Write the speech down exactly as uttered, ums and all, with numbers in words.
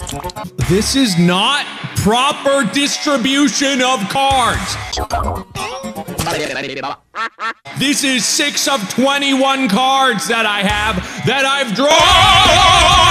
This is not proper distribution of cards. This is six of twenty-one cards that I have that I've drawn.